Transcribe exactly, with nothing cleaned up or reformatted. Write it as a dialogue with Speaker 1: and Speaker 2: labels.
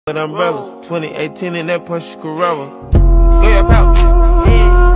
Speaker 1: With umbrellas, twenty eighteen in that Porsche Carrera. Go your pouch.